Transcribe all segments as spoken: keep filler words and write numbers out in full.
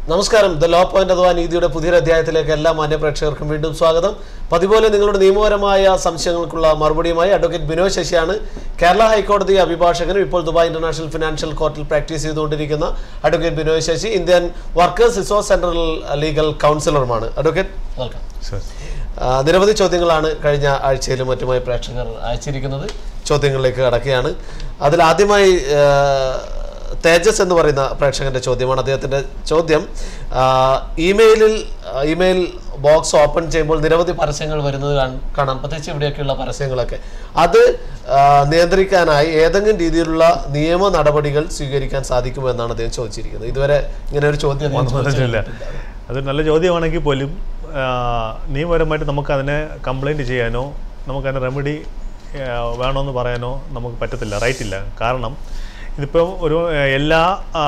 നമസ്കാരം. The law point അഥവാ നീതിയുടെ പുതിയൊരു അധ്യായത്തിലേക്ക് എല്ലാ മാന്യ പ്രേക്ഷകർക്കും വീണ്ടും സ്വാഗതം. പതിപോലെ നിങ്ങളുടെ നിയമപരമായ സംശയങ്ങൾക്കുള്ള മറുപടിയുമായി അഡ്വക്കേറ്റ് ബിനോയ് ശശിയാണ്. കേരള ഹൈക്കോടതി അഭിഭാഷകനും ഇപ്പോൾ ദുബായ് ഇന്റർനാഷണൽ ഫിനാൻഷ്യൽ കോർട്ടിൽ പ്രാക്ടീസ് ചെയ്തുകൊണ്ടിരിക്കുന്ന advocate Binoy Sasi Indian workers resource central legal കൗൺസിലറുമാണ്. Advocate welcome. നിരവധി ചോദ്യങ്ങളാണ് കഴിഞ്ഞ ആഴ്ചയിലും മറ്റുമായി പ്രേക്ഷകർ അയച്ചിരിക്കുന്നത്. ചോദ്യങ്ങളിലേക്ക് കടക്കുകയാണ്. അതിൽ ആദ്യമായി തേജസ് എന്ന് പറയുന്ന പ്രേക്ഷകന്റെ ചോദ്യമാണ്. അദ്ദേഹത്തിന്റെ ചോദ്യം, ഇമെയിലിൽ ഇമെയിൽ ബോക്സ് ഓപ്പൺ ചെയ്യുമ്പോൾ നിരവധി പരസ്യങ്ങൾ വരുന്നത് കാണാം, പ്രത്യേകിച്ച് ഇവിടെയൊക്കെയുള്ള പരസ്യങ്ങളൊക്കെ. അത് നിയന്ത്രിക്കാനായി ഏതെങ്കിലും രീതിയിലുള്ള നിയമ നടപടികൾ സ്വീകരിക്കാൻ സാധിക്കുമോ എന്നാണ് അദ്ദേഹം ചോദിച്ചിരിക്കുന്നത്. ഇതുവരെ ഇങ്ങനെ ഒരു ചോദ്യം വന്നിട്ടില്ല. അത് നല്ല ചോദ്യമാണെങ്കിൽ പോലും നിയമപരമായിട്ട് നമുക്ക് അതിനെ കംപ്ലൈൻറ്റ് ചെയ്യാനോ നമുക്കതിന് റെമഡി വേണമെന്ന് പറയാനോ നമുക്ക് പറ്റത്തില്ല, റൈറ്റില്ല. കാരണം ഇതിപ്പോൾ ഒരു എല്ലാ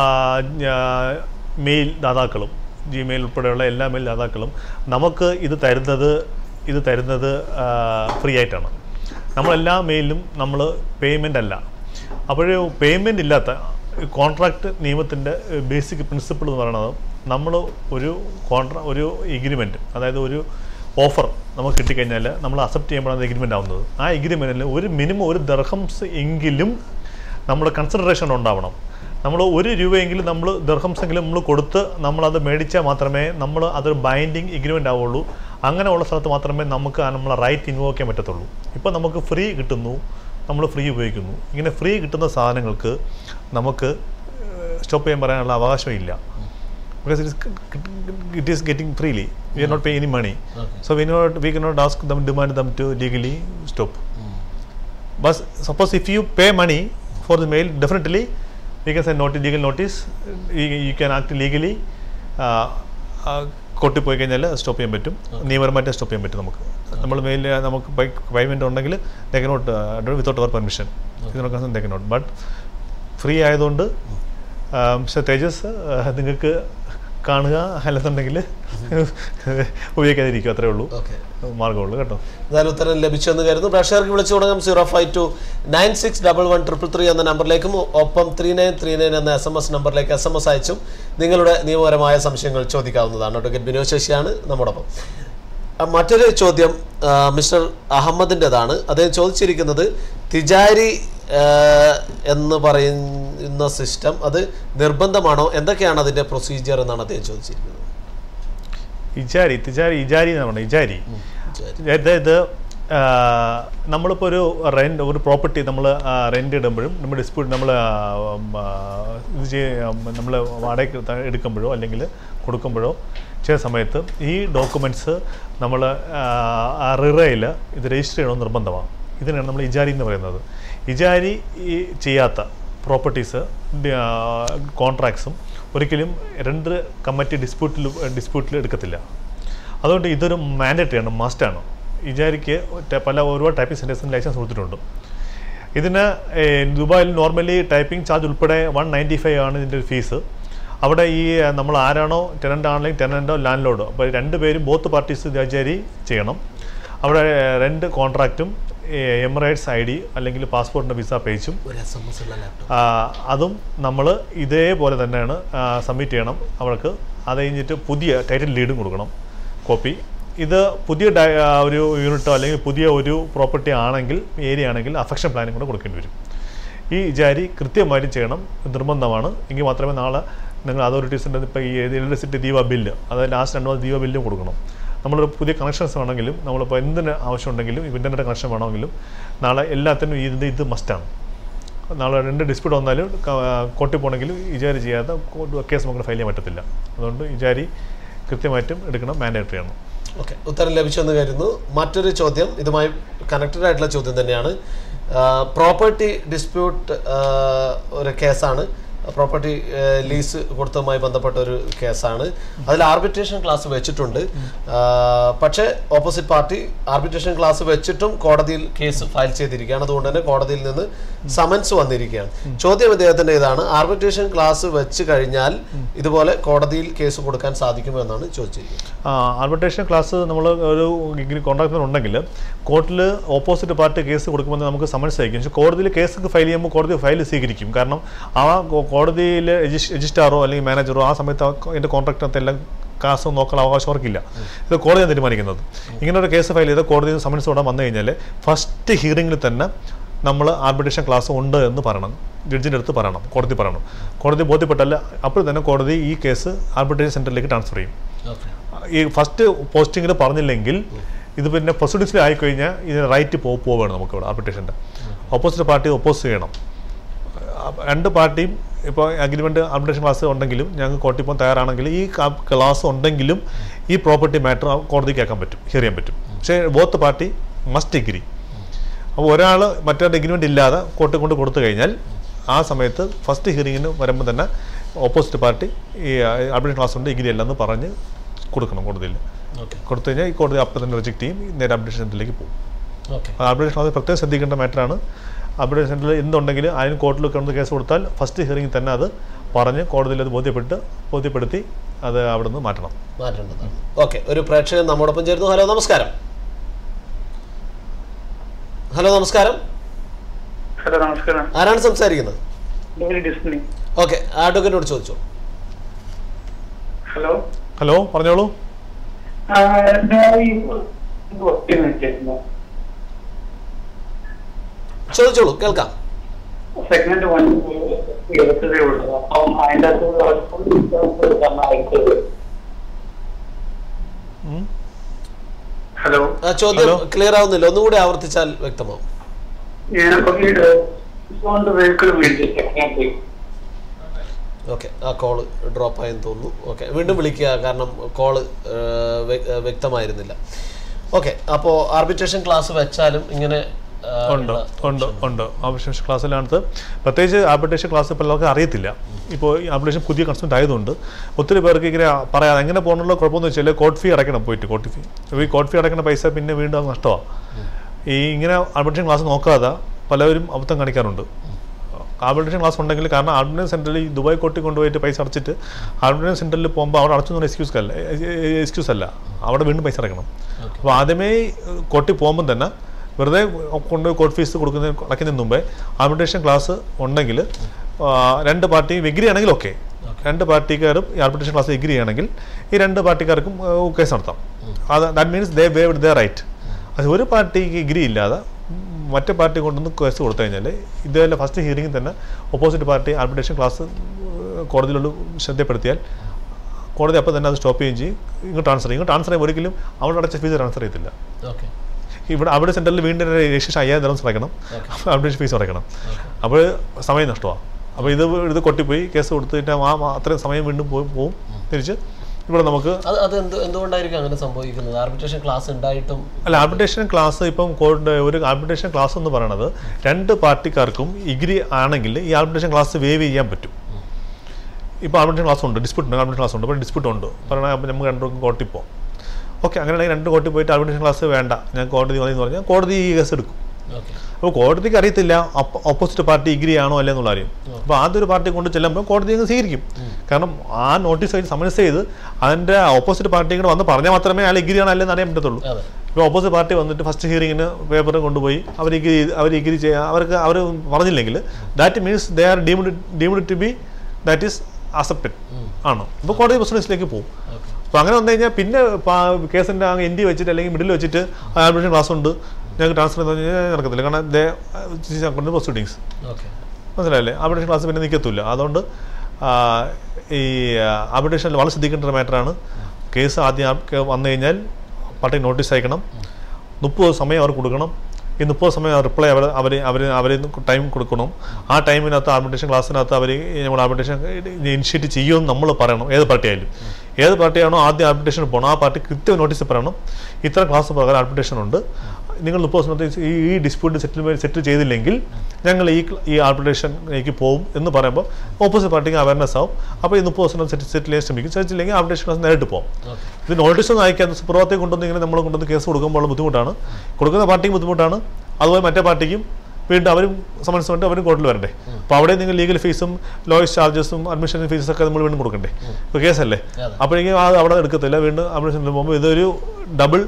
മെയിൽ ദാതാക്കളും ജിമെയിൽ ഉൾപ്പെടെയുള്ള എല്ലാ മെയിൽ ദാതാക്കളും നമുക്ക് ഇത് തരുന്നത് ഇത് തരുന്നത് ഫ്രീ ആയിട്ടാണ്. നമ്മളെല്ലാ മെയിലും നമ്മൾ പേയ്മെൻ്റ് അല്ല. അപ്പോൾ പേയ്മെൻ്റ് ഇല്ലാത്ത കോൺട്രാക്റ്റ് നിയമത്തിൻ്റെ ബേസിക് പ്രിൻസിപ്പിൾ എന്ന് പറയുന്നത്, നമ്മൾ ഒരു കോൺട്രാ ഒരു എഗ്രിമെൻറ്റ്, അതായത് ഒരു ഓഫർ നമുക്ക് കിട്ടിക്കഴിഞ്ഞാൽ നമ്മൾ അക്സെപ്റ്റ് ചെയ്യുമ്പോഴാണ് എഗ്രിമെൻ്റ് ആവുന്നത്. ആ എഗ്രിമെൻറ്റിൽ ഒരു മിനിമം ഒരു ദർഹംസ് എങ്കിലും നമ്മൾ കൺസിഡറേഷൻ ഉണ്ടാവണം. നമ്മൾ ഒരു രൂപയെങ്കിലും നമ്മൾ ദർഹംസെങ്കിലും നമ്മൾ കൊടുത്ത് നമ്മളത് മേടിച്ചാൽ മാത്രമേ നമ്മൾ അതൊരു ബൈൻഡിങ് എഗ്രിമെൻ്റ് ആവുള്ളൂ. അങ്ങനെയുള്ള സ്ഥലത്ത് മാത്രമേ നമുക്ക് നമ്മളെ റൈറ്റ് ഇൻവോക്ക് ചെയ്യാൻ പറ്റത്തുള്ളൂ. ഇപ്പോൾ നമുക്ക് ഫ്രീ കിട്ടുന്നു, നമ്മൾ ഫ്രീ ഉപയോഗിക്കുന്നു. ഇങ്ങനെ ഫ്രീ കിട്ടുന്ന സാധനങ്ങൾക്ക് നമുക്ക് സ്റ്റോപ്പ് ചെയ്യാൻ പറയാനുള്ള അവകാശമില്ല. Because it is, it is getting freely. We are not paying any money. Okay. So we not we cannot ask them, demand them to legally stop. Mm. But suppose if you pay money for the mail, definitely we can say notice, legal notice. You, you can act legally. കോർട്ടിൽ പോയി കഴിഞ്ഞാൽ stop ചെയ്യാൻ പറ്റും. നിയമപരമായിട്ട് stop ചെയ്യാൻ പറ്റും. നമുക്ക് നമ്മൾ മെയിൽ നമുക്ക് പേയ്മെൻറ്റ് ഉണ്ടെങ്കിൽ they cannot without our permission ഇതിനൊക്കെ ദേ കനോട്ട്. ബട്ട് ഫ്രീ ആയതുകൊണ്ട് മിസ്റ്റർ തേജസ് നിങ്ങൾക്ക് കാണുക, അല്ലെന്നുണ്ടെങ്കിൽ ഉപയോഗിക്കാതിരിക്കും. അത്രേ ഉള്ളൂ, മാർഗമുള്ളൂ കേട്ടോ. എന്തായാലും ഉത്തരം ലഭിച്ചെന്ന് കരുതുന്നു. പ്രേക്ഷകർക്ക് വിളിച്ചു തുടങ്ങാം. Zero five two nine six double one triple three എന്ന നമ്പറിലേക്കും ഒപ്പം ത്രീ നയൻ ത്രീ നയൻ എന്ന എസ് എം എസ് നമ്പറിലേക്ക് എസ് എം എസ് അയച്ചും നിങ്ങളുടെ നിയമപരമായ സംശയങ്ങൾ ചോദിക്കാവുന്നതാണ്. അഡ്വക്കേറ്റ് ബിനോയ് ശശിയാണ് നമ്മോടൊപ്പം. മറ്റൊരു ചോദ്യം മിസ്റ്റർ അഹമ്മദിൻ്റെതാണ്. അദ്ദേഹം ചോദിച്ചിരിക്കുന്നത്, തിജാരി എന്ന് പറയുന്ന സിസ്റ്റം അത് നിർബന്ധമാണോ, എന്തൊക്കെയാണ് അതിൻ്റെ പ്രൊസീജിയർ എന്നാണ് അദ്ദേഹം ചോദിച്ചിരിക്കുന്നത്. ഇജാരി തിജാരി ഇജാരി എന്ന് പറഞ്ഞാൽ ഇജാരി അതായത് നമ്മളിപ്പോൾ ഒരു റെൻറ്റ് ഒരു പ്രോപ്പർട്ടി നമ്മൾ റെൻ്റ് ഇടുമ്പോഴും നമ്മൾ ഡിസ്പ്യൂട്ട് നമ്മൾ ഇത് ചെയ്യ നമ്മൾ വാടക എടുക്കുമ്പോഴോ അല്ലെങ്കിൽ കൊടുക്കുമ്പോഴോ ചില സമയത്ത് ഈ ഡോക്യുമെൻറ്റ്സ് നമ്മൾ റിറയിൽ ഇത് രജിസ്റ്റർ ചെയ്യണമെന്ന് നിർബന്ധമാണ്. ഇതിനാണ് നമ്മൾ ഇജാരി എന്ന് പറയുന്നത്. ഇജാരി ചെയ്യാത്ത പ്രോപ്പർട്ടീസ് കോൺട്രാക്ട്സും ഒരിക്കലും രണ്ട് കമ്മിറ്റി ഡിസ്പ്യൂട്ടിൽ ഡിസ്പ്യൂട്ടിൽ എടുക്കത്തില്ല. അതുകൊണ്ട് ഇതൊരു മാൻഡേറ്ററിയാണ്, മസ്റ്റാണ്. ഇജാരിക്ക് പല ഒരുപാട് ടൈപ്പിംഗ് സെൻറ്റേഴ്സിന് ലൈസൻസ് കൊടുത്തിട്ടുണ്ട്. ഇതിന് ദുബായിൽ നോർമലി ടൈപ്പിംഗ് ചാർജ് ഉൾപ്പെടെ വൺ നയൻറ്റി ഫൈവ് ആണ് ഇതിൻ്റെ ഫീസ്. അവിടെ ഈ നമ്മൾ ആരാണോ ടെനൻ്റ് ആണെങ്കിൽ ടെനൻ്റോ ലാൻഡ് ലോഡോ, അപ്പോൾ രണ്ട് പേരും ബോത്ത് പാർട്ടീസ് ഇജാരി ചെയ്യണം. അവിടെ രണ്ട് കോൺട്രാക്റ്റും എമിറേറ്റ്സ് ഐ ഡി അല്ലെങ്കിൽ പാസ്പോർട്ടിൻ്റെ വിസ പേജും അതും നമ്മൾ ഇതേപോലെ തന്നെയാണ് സബ്മിറ്റ് ചെയ്യണം അവർക്ക്. അത് കഴിഞ്ഞിട്ട് പുതിയ ടൈറ്റിൽ ലീഡും കൊടുക്കണം കോപ്പി. ഇത് പുതിയ ഒരു യൂണിറ്റോ അല്ലെങ്കിൽ പുതിയ ഒരു പ്രോപ്പർട്ടി ആണെങ്കിൽ ഏരിയ ആണെങ്കിൽ അഫെക്ഷൻ പ്ലാനും കൂടെ കൊടുക്കേണ്ടി വരും. ഈ ഇജാരി കൃത്യമായിട്ട് ചെയ്യണം, നിർബന്ധമാണ്. എങ്കിൽ മാത്രമേ നാളെ നിങ്ങൾ അതോറിറ്റീസിൻ്റെ ഇപ്പോൾ ഈ ഇലക്ട്രിസിറ്റി ദീപ ബില്ല്, അതായത് ലാസ്റ്റ് രണ്ട് മാസം ദീപ ബില്ലും കൊടുക്കണം. നമ്മളൊരു പുതിയ കണക്ഷൻസ് വേണമെങ്കിലും നമ്മളിപ്പോൾ എന്തിന് ആവശ്യമുണ്ടെങ്കിലും ഇൻ്റർനെറ്റ് കണക്ഷൻ വേണമെങ്കിലും നാളെ എല്ലാത്തിനും ഇത് ഇത് മസ്റ്റാണ്. നാളെ രണ്ട് ഡിസ്പ്യൂട്ട് വന്നാലും കോർട്ടിൽ പോകണമെങ്കിലും ഇജാരി ചെയ്യാതെ കേസ് നമുക്ക് ഫയൽ ചെയ്യാൻ പറ്റത്തില്ല. അതുകൊണ്ട് ഇജാരി കൃത്യമായിട്ടും എടുക്കണം, മാൻഡേറ്ററിയാണ്. ഓക്കെ, ഉത്തരം ലഭിച്ചെന്ന് കരുതുന്നു. മറ്റൊരു ചോദ്യം ഇതുമായി കണക്റ്റഡ് ആയിട്ടുള്ള ചോദ്യം തന്നെയാണ്. പ്രോപ്പർട്ടി ഡിസ്പ്യൂട്ട് ഒരു കേസാണ്, പ്രോപ്പർട്ടി ലീസ് കൊടുത്തതുമായി ബന്ധപ്പെട്ട ഒരു കേസാണ്. അതിൽ ആർബിട്രേഷൻ ക്ലാസ് വെച്ചിട്ടുണ്ട്. പക്ഷേ ഓപ്പോസിറ്റ് പാർട്ടി ആർബിട്രേഷൻ ക്ലാസ് വെച്ചിട്ടും കോടതിയിൽ കേസ് ഫയൽ ചെയ്തിരിക്കുകയാണ്. അതുകൊണ്ട് തന്നെ കോടതിയിൽ നിന്ന് സമൻസ് വന്നിരിക്കുകയാണ്. ചോദ്യം ഇദ്ദേഹത്തിൻ്റെ ഇതാണ്, ആർബിട്രേഷൻ ക്ലാസ് വെച്ച് കഴിഞ്ഞാൽ ഇതുപോലെ കോടതിയിൽ കേസ് കൊടുക്കാൻ സാധിക്കുമോ എന്നാണ് ചോദിച്ചിരിക്കുന്നത്. ആർബിട്രേഷൻ ക്ലാസ് നമ്മൾ ഒരു കോൺട്രാക്ടർ ഉണ്ടെങ്കിൽ കോർട്ടിൽ ഓപ്പോസിറ്റ് പാർട്ടി കേസ് കൊടുക്കുമ്പോൾ നമുക്ക് സമൻസ് അയക്കും. പക്ഷേ കോടതിയിൽ കേസ് ഫയൽ ചെയ്യുമ്പോൾ കോടതി ഫയൽ സ്വീകരിക്കും. കാരണം ആ കോടതിയിൽ രജിസ്ട്രാറോ അല്ലെങ്കിൽ മാനേജറോ ആ സമയത്ത് അതിൻ്റെ കോൺട്രാക്റ്റിനകത്ത് എല്ലാം കാശ് നോക്കാൻ അവകാശം അവർക്കില്ല. ഇത് കോടതിയാണ് തീരുമാനിക്കുന്നത്. ഇങ്ങനെ ഒരു കേസ് ഫയൽ ചെയ്ത് കോടതിയിൽ സമൻസ് വിടാൻ വന്നു കഴിഞ്ഞാൽ ഫസ്റ്റ് ഹിയറിംഗിൽ തന്നെ നമ്മൾ ആർബിട്രേഷൻ ക്ലാസ് ഉണ്ട് എന്ന് പറയണം, ജഡ്ജിൻ്റെ അടുത്ത് പറയണം, കോടതി പറയണം. കോടതി ബോധ്യപ്പെട്ടല്ല അപ്പോൾ തന്നെ കോടതി ഈ കേസ് ആർബിട്രേഷൻ സെൻറ്ററിലേക്ക് ട്രാൻസ്ഫർ ചെയ്യും. ഈ ഫസ്റ്റ് പോസ്റ്റിങ്ങിൽ പറഞ്ഞില്ലെങ്കിൽ ഇത് പിന്നെ പ്രൊസീഡിങ്സിൽ ആയിക്കഴിഞ്ഞാൽ ഇതിന് റൈറ്റ് പോ പോവുകയാണ് നമുക്കിവിടെ ആർബിട്രേഷൻ്റെ. ഓപ്പോസിറ്റ് പാർട്ടി ഒപ്പോസ് ചെയ്യണം. രണ്ട് പാർട്ടിയും ഇപ്പോൾ അഗ്രിമെൻറ്റ് ആർബിട്രേഷൻ ക്ലാസ് ഉണ്ടെങ്കിലും ഞങ്ങൾക്ക് കോർട്ടിൽ പോകാൻ തയ്യാറാണെങ്കിൽ ഈ ക്ലാസ് ഉണ്ടെങ്കിലും ഈ പ്രോപ്പർട്ടി മാറ്റർ കോടതിക്ക് ആക്കാൻ പറ്റും, ഹിയർ ചെയ്യാൻ പറ്റും. പക്ഷേ ബോത്ത് പാർട്ടി മസ്റ്റ് എഗ്രി. അപ്പോൾ ഒരാൾ മറ്റൊരു എഗ്രിമെൻ്റ് ഇല്ലാതെ കോർട്ടിൽ കൊണ്ട് കൊടുത്തു കഴിഞ്ഞാൽ ആ സമയത്ത് ഫസ്റ്റ് ഹിയറിങ്ങിന് വരുമ്പോൾ തന്നെ ഓപ്പോസിറ്റ് പാർട്ടി ഈ ആർബിട്രേഷൻ ക്ലാസ് ഉണ്ട് എഗ്രി അല്ലെന്ന് പറഞ്ഞ് കൊടുക്കണം കോടതിയിൽ. കൊടുത്തു കഴിഞ്ഞാൽ ഈ കോടതി അപ്പം തന്നെ റിജക്ട് ചെയ്യും, നേരെ ആർബിട്രേഷൻ സെൻറ്ററിലേക്ക് പോകും. ആർബിട്രേഷൻ ക്ലാസ് പ്രത്യേകം ശ്രദ്ധിക്കേണ്ട മാറ്ററാണ്. ആർബിട്രേഷൻ സെൻറ്ററിൽ എന്തുണ്ടെങ്കിലും അതിന് കോർട്ടിൽ കൊണ്ട് കേസ് കൊടുത്താൽ ഫസ്റ്റ് ഹിയറിംഗിൽ തന്നെ അത് പറഞ്ഞ് കോടതിയിൽ അത് ബോധ്യപ്പെട്ട് ബോധ്യപ്പെടുത്തി അത് അവിടെ നിന്ന് മാറ്റണം മാറ്റേണ്ടതാണ്. ഓക്കെ, ഒരു പ്രേക്ഷകൻ നമ്മോടൊപ്പം ചേരുന്നു. ഹലോ, നമസ്കാരം. ഹലോ, നമസ്കാരം. ഹലോ, നമസ്കാരം. ആരാണ് സംസാരിക്കുന്നത്? ഓക്കെ, അഡ്വക്കേറ്റിനോട് ചോദിച്ചോ. ഹലോ ഹലോ പറഞ്ഞോളൂ. ചോദിച്ചോളൂ, കേൾക്കാം. സെഗ്മെന്റ് വൺ എടുത്തതേ ഉള്ളൂ. അപ്പം അതിൻ്റെ ഹലോ ചോദ്യം ക്ലിയർ ആവുന്നില്ല, ഒന്നുകൂടി ആവർത്തിച്ചാൽ വ്യക്തമാവും. ഓക്കെ, ആ കോള് ഡ്രോപ്പ് ആയെന്ന് തോന്നുന്നു. ഓക്കെ, വീണ്ടും വിളിക്കുക, കാരണം കോള് വ്യക്തമായിരുന്നില്ല. ഓക്കെ, അപ്പോൾ ആർബിട്രേഷൻ ക്ലാസ് വെച്ചാലും ഇങ്ങനെ ഉണ്ട് ഉണ്ട് ഉണ്ട് ആർബിട്രേഷൻ ക്ലാസ്സിനകത്ത് പ്രത്യേകിച്ച് ആർബിട്രേഷൻ ക്ലാസ് ഇപ്പോൾ എല്ലാവർക്കും അറിയത്തില്ല. ഇപ്പോൾ ഈ ആർബിട്രേഷൻ പുതിയ കൺസെപ്റ്റ് ആയതുകൊണ്ട് ഒത്തിരി പേർക്ക് ഇങ്ങനെ പറയാതെ എങ്ങനെ പോകണമല്ലോ. കുഴപ്പമെന്ന് വെച്ചാൽ കോർട്ട് ഫീ അടയ്ക്കണം, പോയിട്ട് കോർട്ട് ഫീ ഈ കോർട്ട് ഫീ അടയ്ക്കുന്ന പൈസ പിന്നെ വീണ്ടും അത് നഷ്ടമാണ്. ഈ ഇങ്ങനെ ആർബിട്രേഷൻ ക്ലാസ് നോക്കാതെ പലവരും അബദ്ധം കാണിക്കാറുണ്ട്. ആർബിട്രേഷൻ ക്ലാസ് ഉണ്ടെങ്കിൽ, കാരണം ആർബിട്രേഷൻ സെൻറ്ററിൽ ഈ ദുബായ് കോർട്ടിൽ കൊണ്ടുപോയിട്ട് പൈസ അടച്ചിട്ട് ആർബിട്രേഷൻ സെൻറ്ററിൽ പോകുമ്പോൾ അവിടെ അടച്ചു എന്ന് എക്സ്ക്യൂസ് അല്ല എക്സ്ക്യൂസ് അല്ല അവിടെ വീണ്ടും പൈസ അടയ്ക്കണം. അപ്പോൾ ആദ്യമേ കോർട്ടിൽ പോകുമ്പോൾ തന്നെ വെറുതെ കൊണ്ടുപോയി കോർട്ട് ഫീസ് കൊടുക്കുന്ന അടയ്ക്കുന്നതിന് മുമ്പേ ആർബിട്രേഷൻ ക്ലാസ് ഉണ്ടെങ്കിൽ രണ്ട് പാർട്ടിയും എഗ്രി ആണെങ്കിൽ ഓക്കെ, രണ്ട് പാർട്ടിക്കാരും ഈ ആർബിട്രേഷൻ ക്ലാസ് എഗ്രി ആണെങ്കിൽ ഈ രണ്ട് പാർട്ടിക്കാർക്കും കേസ് നടത്താം. അത് that means they waived the right. അത് ഒരു പാർട്ടിക്ക് എഗ്രി ഇല്ലാതെ മറ്റേ പാർട്ടി കൊണ്ടുവന്ന് കേസ് കൊടുത്തു കഴിഞ്ഞാൽ ഇതേപോലെ ഫസ്റ്റ് ഹിയറിംഗിൽ തന്നെ ഓപ്പോസിറ്റ് പാർട്ടി ആർബിട്രേഷൻ ക്ലാസ് കോടതിയിലുള്ള ശ്രദ്ധപ്പെടുത്തിയാൽ കോടതി അപ്പോൾ തന്നെ അത് സ്റ്റോപ്പ് ചെയ്യുകയും ചെയ്യും. ഇങ്ങോട്ട് ട്രാൻസ്ഫർ ചെയ്യും. ഇങ്ങോട്ട് ട്രാൻസ്ഫർ ചെയ്യുമ്പോൾ ഒരിക്കലും അവിടെ അടച്ച ഫീസ് ട്രാൻസ്ഫർ ചെയ്യത്തില്ല. ഇവിടെ അവിടെ സെൻറ്ററിൽ വീണ്ടും രജിസ്ട്രേഷൻ അയ്യായിരം ദിറംസ് അടയ്ക്കണം, ആർബിട്രേഷൻ ഫീസ് അടയ്ക്കണം. അപ്പോൾ സമയം നഷ്ടമാണ്. അപ്പോൾ ഇത് ഇത് കൊട്ടിപ്പോയി കേസ് കൊടുത്തിട്ട് ആ അത്രയും സമയം വീണ്ടും പോയി പോവും തിരിച്ച് ഇവിടെ നമുക്ക്. അത് എന്തുകൊണ്ടായിരിക്കും അങ്ങനെ സംഭവിക്കുന്നത്? ആർബിട്രേഷൻ ക്ലാസ് ഉണ്ടായിട്ടും അല്ല, ആർബിട്രേഷൻ ക്ലാസ് ഇപ്പം ഒരു ആർബിട്രേഷൻ ക്ലാസ് എന്ന് പറയുന്നത് രണ്ട് പാർട്ടിക്കാർക്കും എഗ്രി ആണെങ്കിൽ ഈ ആർബിട്രേഷൻ ക്ലാസ് വേവ് ചെയ്യാൻ പറ്റും. ഇപ്പോൾ ആർബിട്രേഷൻ ക്ലാസ് ഉണ്ട്, ഡിസ്പ്യൂട്ട് ഉണ്ട്, ആർബിട്രേഷൻ ക്ലാസ് ഉണ്ട്, അപ്പോൾ ഡിസ്പ്യൂട്ട് ഉണ്ട് പറയണേ. അപ്പോൾ നമുക്ക് രണ്ടുപേർക്കും കോർട്ടിൽ പോകാം. ഓക്കെ, അങ്ങനെയാണെങ്കിൽ രണ്ട് കോർട്ടിൽ പോയിട്ട് ആർബിട്രേഷൻ ക്ലാസ് വേണ്ട, ഞാൻ കോടതി മതി എന്ന് പറഞ്ഞാൽ കോടതി ഈ കേസ് എടുക്കും. അപ്പോൾ കോടതിക്ക് അറിയത്തില്ല ഓപ്പോസിറ്റ് പാർട്ടി എഗ്രി ആണോ അല്ലേ എന്നുള്ള കാര്യം. അപ്പോൾ ആദ്യം ഒരു പാർട്ടി കൊണ്ട് ചെല്ലുമ്പോൾ കോടതി അങ്ങ് സ്വീകരിക്കും. കാരണം ആ നോട്ടീസ് ആയിട്ട് സമൻസ് ചെയ്ത് അതിൻ്റെ ഓപ്പോസിറ്റ് പാർട്ടി കൂടെ വന്ന് പറഞ്ഞാൽ മാത്രമേ അയാൾ എഗ്രി ആണോ അല്ലെന്ന് അറിയാൻ പറ്റത്തുള്ളൂ. ഇപ്പോൾ ഓപ്പോസിറ്റ് പാർട്ടി വന്നിട്ട് ഫസ്റ്റ് ഹിയറിങ്ങിന് പേപ്പർ കൊണ്ടുപോയി അവർ എഗ്രി അവർ എഗ്രി ചെയ്യാൻ അവർക്ക് അവർ പറഞ്ഞില്ലെങ്കിൽ that means they are deemed deemed to be that is accepted ആണ്. അപ്പോൾ കോടതി പ്രൊസീഡിങ്സിലേക്ക് പോകും. അപ്പോൾ അങ്ങനെ വന്നു കഴിഞ്ഞാൽ പിന്നെ കേസിൻ്റെ അങ്ങ് എൻഡി വെച്ചിട്ട് അല്ലെങ്കിൽ മിഡിൽ വെച്ചിട്ട് ആർബിട്രേഷൻ ക്ലാസ് ഉണ്ട് ഞങ്ങൾക്ക് ട്രാൻസ്ഫർ ചെയ്ത് കഴിഞ്ഞാൽ നടക്കത്തില്ല. കാരണം ദേ പ്രൊസീഡിങ്സ് മനസ്സിലായില്ലേ? ആർബിട്രേഷൻ ക്ലാസ് പിന്നെ നിൽക്കത്തില്ല. അതുകൊണ്ട് ഈ ആർബിട്രേഷനിൽ വളരെ ശ്രദ്ധിക്കേണ്ട ഒരു മാറ്ററാണ്. കേസ് ആദ്യം വന്നു കഴിഞ്ഞാൽ പാർട്ടി നോട്ടീസ് അയക്കണം, മുപ്പത് സമയം അവർ കൊടുക്കണം. ഈ മുപ്പത് സമയം റിപ്ലൈ അവർ അവർ അവർ അവർ ടൈം കൊടുക്കണം. ആ ടൈമിനകത്ത് ആർബിട്രേഷൻ ക്ലാസ്സിനകത്ത് അവർ നമ്മൾ ആർബിട്രേഷൻ ഇനിഷ്യേറ്റ് ചെയ്യുമെന്ന് നമ്മൾ പറയണം. ഏത് പാർട്ടി ആയാലും ഏത് പാർട്ടിയാണോ ആദ്യം ആർബിട്രേഷന് പോകണം ആ പാർട്ടി കൃത്യം നോട്ടീസ് പറയണം. ഇത്ര ക്ലാസ് പ്രകാരം ആർബിട്രേഷൻ ഉണ്ട്, നിങ്ങൾ മുപ്പത് ദിവസത്തെ ഈ ഈ ഡിസ്പ്യൂട്ട് സെറ്റിൽമെൻറ്റ് സെറ്റിൽ ചെയ്തില്ലെങ്കിൽ ഞങ്ങൾ ഈ ഈ ആർബിട്രേഷനിലേക്ക് പോകും എന്ന് പറയുമ്പോൾ ഓപ്പോസിറ്റ് പാർട്ടിക്ക് അവയർനെസ് ആവും. അപ്പോൾ ഈ മുപ്പത് ദിവസം സെറ്റ് സെറ്റിൽ ചെയ്യാൻ ശ്രമിക്കും. സെറ്റില്ലെങ്കിൽ ആർബിട്രേഷൻ ക്ലാസ് നേരിട്ട് പോകും. ഇത് നോട്ടീസ് ഒന്നും അയക്കാൻ സുപ്രഭാതത്തെ കൊണ്ടുവന്ന് ഇങ്ങനെ നമ്മൾ കൊണ്ടുവന്ന് കേസ് കൊടുക്കുമ്പോൾ ബുദ്ധിമുട്ടാണ്, കൊടുക്കുന്ന പാർട്ടിക്ക് ബുദ്ധിമുട്ടാണ്, അതുപോലെ മറ്റേ പാർട്ടിക്കും വീണ്ടും അവരും സമൻസ് വേണ്ടി അവരും കോർട്ടിൽ വരണ്ടേ. അപ്പോൾ അവിടെ നിങ്ങൾ ലീഗൽ ഫീസും ലോയേഴ്സ് ചാർജസും അഡ്മിഷൻ ഫീസൊക്കെ നമ്മൾ വീണ്ടും കൊടുക്കണ്ടേ. ഇപ്പോൾ കേസല്ലേ, അപ്പോഴേക്കും അത് അവിടെ എടുക്കത്തില്ല. വീണ്ടും അഡ്മിഷനിൽ പോകുമ്പോൾ ഇതൊരു ഡബിൾ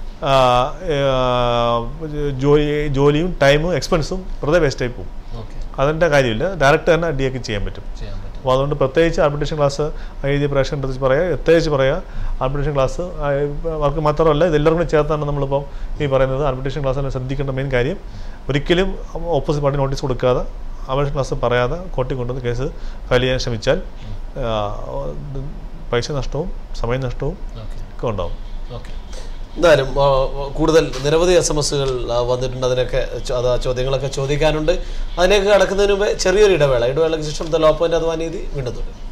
ജോലി ജോലിയും ടൈമും എക്സ്പെൻസും വെറുതെ വേസ്റ്റായി പോകും. അതിൻ്റെ കാര്യമില്ല, ഡയറക്റ്റ് തന്നെ ഡി എക്ക് ചെയ്യാൻ പറ്റും. അപ്പോൾ അതുകൊണ്ട് പ്രത്യേകിച്ച് ആർബിട്രേഷൻ ക്ലാസ് എഴുതിയ പ്രേക്ഷകരുടെ അടുത്ത് പറയാം, പ്രത്യേകിച്ച് പറയാം ആർബിട്രേഷൻ ക്ലാസ് അവർക്ക് മാത്രമല്ല ഇതെല്ലാവരും കൂടി ചേർത്താണ് നമ്മളിപ്പോൾ ഈ പറയുന്നത്. ആർബിട്രേഷൻ ക്ലാസ്സിൽ ശ്രദ്ധിക്കേണ്ട മെയിൻ കാര്യം ഒരിക്കലും ഓപ്പോസിറ്റ് പാർട്ടി നോട്ടീസ് കൊടുക്കാതെ ആർബിട്രേഷൻ ക്ലാസ് പറയാതെ കോർട്ടിൽ കൊണ്ടുവന്ന് കേസ് ഫയൽ ചെയ്യാൻ ശ്രമിച്ചാൽ പൈസ നഷ്ടവും സമയ നഷ്ടവും ഒക്കെ ഉണ്ടാവും. എന്തായാലും കൂടുതൽ നിരവധി എസ് എം എസുകൾ വന്നിട്ടുണ്ട്, അതിനൊക്കെ അത് ചോദ്യങ്ങളൊക്കെ ചോദിക്കാനുണ്ട്. അതിലേക്ക് കടക്കുന്നതിന് മുമ്പ് ചെറിയൊരു ഇടവേള ഇടവേളയ്ക്ക് ശേഷം ദ ലോ പോയിന്റ് അഥവാ നീതി വീണ്ടും തുടരും.